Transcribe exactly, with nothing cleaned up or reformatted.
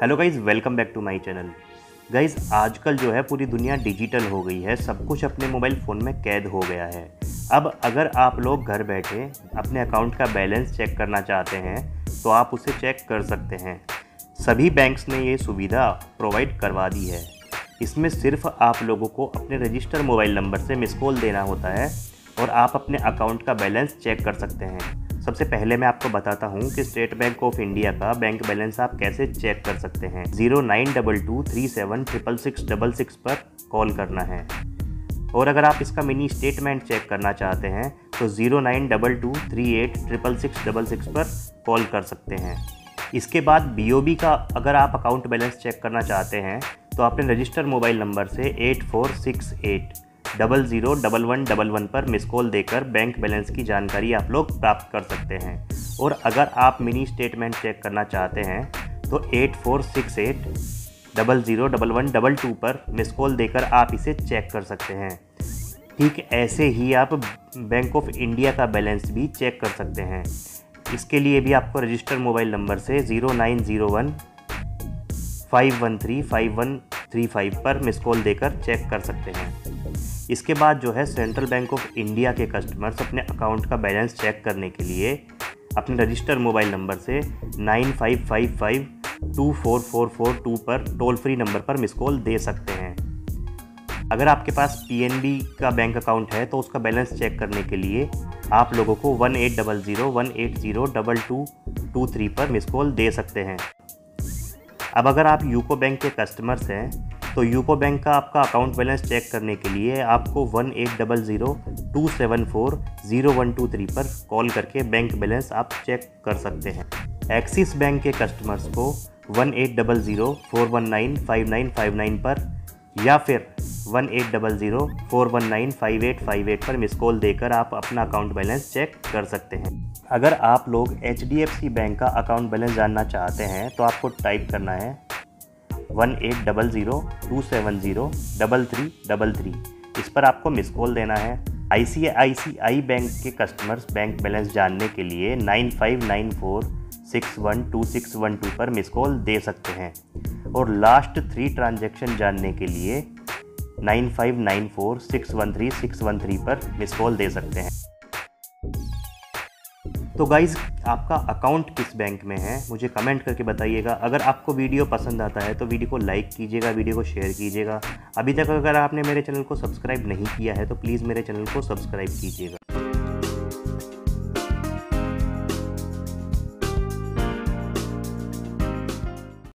Hello guys, welcome back to my channel. Guys, आजकल जो है पूरी दुनिया डिजिटल हो गई है, सब कुछ अपने मोबाइल फ़ोन में कैद हो गया है। अब अगर आप लोग घर बैठे अपने अकाउंट का बैलेंस चेक करना चाहते हैं तो आप उसे चेक कर सकते हैं। सभी बैंक्स ने ये सुविधा प्रोवाइड करवा दी है। इसमें सिर्फ आप लोगों को अपने रजिस्टर मोबाइल नंबर से मिस कॉल देना होता है और आप अपने अकाउंट का बैलेंस चेक कर सकते हैं। सबसे पहले मैं आपको बताता हूँ कि स्टेट बैंक ऑफ इंडिया का बैंक बैलेंस आप कैसे चेक कर सकते हैं। Zero nine double two three seven triple six double six पर कॉल करना है। और अगर आप इसका मिनी स्टेटमेंट चेक करना चाहते हैं तो zero nine double two three eight triple six double six पर कॉल कर सकते हैं। इसके बाद बी ओ बी का अगर आप अकाउंट बैलेंस चेक करना चाहते हैं तो अपने रजिस्टर मोबाइल नंबर से eight four six eight double zero double one double one पर मिस कॉल देकर बैंक बैलेंस की जानकारी आप लोग प्राप्त कर सकते हैं। और अगर आप मिनी स्टेटमेंट चेक करना चाहते हैं तो eight four six eight double zero double one double two पर मिस कॉल देकर आप इसे चेक कर सकते हैं। ठीक ऐसे ही आप बैंक ऑफ इंडिया का बैलेंस भी चेक कर सकते हैं। इसके लिए भी आपको रजिस्टर मोबाइल नंबर से zero nine zero one five one three five one three five पर मिस कॉल देकर चेक कर सकते हैं। इसके बाद जो है सेंट्रल बैंक ऑफ इंडिया के कस्टमर्स अपने अकाउंट का बैलेंस चेक करने के लिए अपने रजिस्टर मोबाइल नंबर से nine five five five two four four four two पर टोल फ्री नंबर पर मिस कॉल दे सकते हैं। अगर आपके पास पी एन बी का बैंक अकाउंट है तो उसका बैलेंस चेक करने के लिए आप लोगों को one eight double zero one eight zero double two two three पर मिस कॉल दे सकते हैं। अब अगर आप यूको बैंक के कस्टमर्स हैं तो यूको बैंक का आपका अकाउंट बैलेंस चेक करने के लिए आपको one eight double zero two seven four zero one two three पर कॉल करके बैंक बैलेंस आप चेक कर सकते हैं। एक्सिस बैंक के कस्टमर्स को one eight double zero four one nine five nine five nine पर या फिर one eight double zero four one nine five eight five eight पर मिस कॉल देकर आप अपना अकाउंट बैलेंस चेक कर सकते हैं। अगर आप लोग H D F C bank का अकाउंट बैलेंस जानना चाहते हैं तो आपको टाइप करना है one eight double zero two seven zero double three double three. इस पर आपको मिस कॉल देना है। I C I C I bank के कस्टमर्स बैंक बैलेंस जानने के लिए nine five nine four six one two six one two पर मिस कॉल दे सकते हैं। और लास्ट थ्री ट्रांजैक्शन जानने के लिए nine five nine four six one three six one three पर मिस कॉल दे सकते हैं। तो गाइज़, आपका अकाउंट किस बैंक में है मुझे कमेंट करके बताइएगा। अगर आपको वीडियो पसंद आता है तो वीडियो को लाइक कीजिएगा, वीडियो को शेयर कीजिएगा। अभी तक अगर आपने मेरे चैनल को सब्सक्राइब नहीं किया है तो प्लीज़ मेरे चैनल को सब्सक्राइब कीजिएगा।